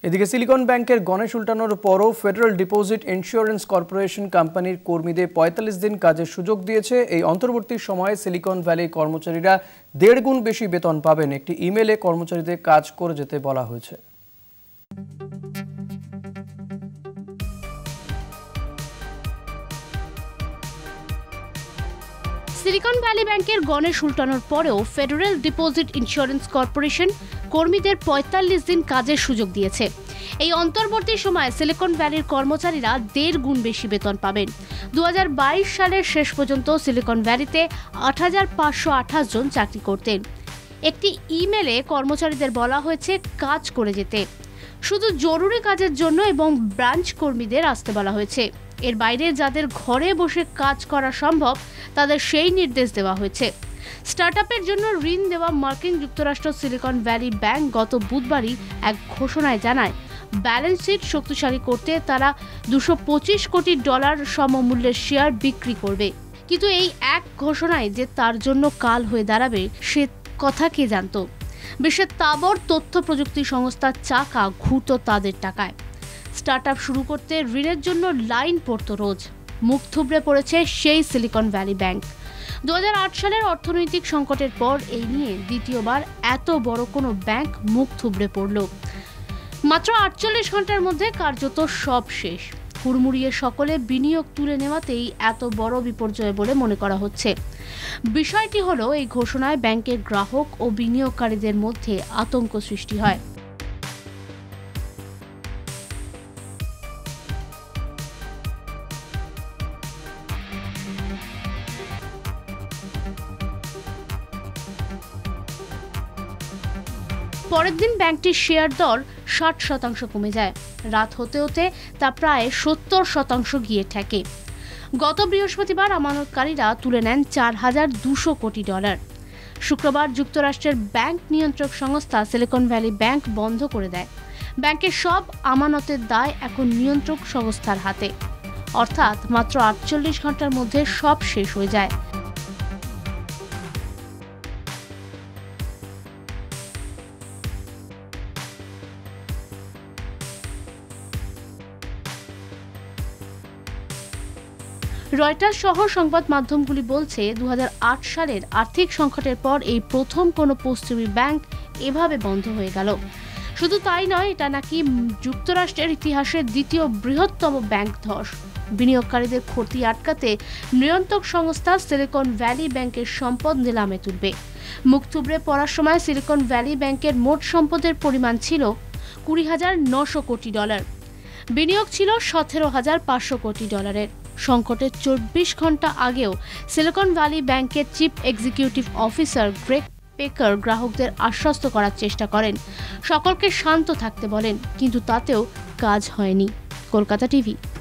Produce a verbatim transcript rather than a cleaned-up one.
এদিকে সিলিকন ব্যাংকের গণেশ উল্টানোর পরও ফেডারেল ডিপোজিট ইন্স্যুরেন্স কর্পোরেশন কোম্পানির কর্মীদের পঁয়তাল্লিশ দিন কাজের সুযোগ দিয়েছে। এই অন্তর্বর্তী সময়ে সিলিকন ভ্যালির কর্মচারীরা দেড় গুণ বেশি বেতন পাবেন। একটি ইমেলে কর্মচারীদের কাজ করে যেতে বলা হয়েছে। সিলিকন ভ্যালি ব্যাংকের গণেশ উল্টানোর পরেও ফেডারেল ডিপোজিট ইন্স্যুরেন্স কর্পোরেশন কর্মীদের পঁয়তাল্লিশ দিন কাজের সুযোগ দিয়েছে। এই অন্তর্বর্তী সময়ে সিলিকন ভ্যালির কর্মচারীরা দেড় গুণ বেশি বেতন পাবেন। দু হাজার বাইশ সালের শেষ পর্যন্ত সিলিকন ভ্যালিতে আট হাজার পাঁচশো আঠাশ জন চাকরি করতেন। একটি ইমেলে কর্মচারীদের বলা হয়েছে কাজ করে যেতে। শুধু জরুরি কাজের জন্য এবং ব্রাঞ্চ কর্মীদের আসতে বলা হয়েছে। এর বাইরে যাদের ঘরে বসে কাজ করা সম্ভব তাদের সেই নির্দেশ দেওয়া হয়েছে। স্টার্টআপের জন্য ঋণ দেওয়া মার্কিন যুক্তরাষ্ট্র সিলিকন ভ্যালি ব্যাংক গত বুধবারই এক ঘোষণায় জানায়, ব্যালেন্স শিট শক্তিশালী করতে তারা দুশো পঁচিশ কোটি ডলার সমমূল্যের শেয়ার বিক্রি করবে। কিন্তু এই এক ঘোষণায় যে তার জন্য কাল হয়ে দাঁড়াবে সে কথা কে জানত। বিশ্বের তাবড় তথ্য প্রযুক্তি সংস্থা চাকা ঘুরত তাদের টাকায়। স্টার্টআপ শুরু করতে ঋণের জন্য লাইন পড়ত রোজ। মুখ থুবড়ে পড়েছে সেই সিলিকন ভ্যালি ব্যাংক। দু হাজার আট সালের অর্থনৈতিক সংকটের পর এই নিয়ে দ্বিতীয়বার এত বড় কোনো ব্যাংক মুখ থুবড়ে পড়ল। মাত্র আটচল্লিশ ঘন্টার মধ্যে কার্যত সব শেষ। হুড়মুড়িয়ে সকলে বিনিয়োগ তুলে নেওয়াতেই এত বড় বিপর্যয় বলে মনে করা হচ্ছে। বিষয়টি হলো, এই ঘোষণায় ব্যাংকের গ্রাহক ও বিনিয়োগকারীদের মধ্যে আতঙ্ক সৃষ্টি হয়। পরের দিন ব্যাংকটির শেয়ার দর ষাট শতাংশ কমে যায়। রাত হতে হতে তা প্রায় সত্তর শতাংশ গিয়ে ঠেকে। গত বৃহস্পতিবার আমানতকারীরা তুলে নেন চার হাজার দুশো কোটি ডলার। শুক্রবার যুক্তরাষ্ট্রের ব্যাংক নিয়ন্ত্রক সংস্থা সিলিকন ভ্যালি ব্যাংক বন্ধ করে দেয়। ব্যাংকের সব আমানতের দায় এখন নিয়ন্ত্রক সংস্থার হাতে। অর্থাৎ মাত্র আটচল্লিশ ঘন্টার মধ্যে সব শেষ হয়ে যায়। রয়টার্স সহ সংবাদ মাধ্যমগুলি বলছে, দু হাজার আট সালের আর্থিক সংকটের পর এই প্রথম কোনো পশ্চিমী ব্যাংক এভাবে বন্ধ হয়ে গেল। শুধু তাই নয়, এটা নাকি যুক্তরাষ্ট্রের ইতিহাসের দ্বিতীয় বৃহত্তম ব্যাংক ধস। বিনিয়োগকারীদের ক্ষতি আটকাতে নিয়ন্ত্রক সংস্থা সিলিকন ভ্যালি ব্যাংকের সম্পদ নিলামে তুলবে। মুখ থুবড়ে পড়ার সময় সিলিকন ভ্যালি ব্যাংকের মোট সম্পদের পরিমাণ ছিল কুড়ি হাজার নশো কোটি ডলার। বিনিয়োগ ছিল সতেরো হাজার পাঁচশো কোটি ডলারের। সংকটের চব্বিশ ঘন্টা আগেও সিলিকন ভ্যালি ব্যাংকের chief executive officer Greg Becker গ্রাহকদের আশ্বস্ত করার চেষ্টা করেন, সকলকে শান্ত থাকতে বলেন, কিন্তু তাতেও কাজ হয়নি। কলকাতা টিভি।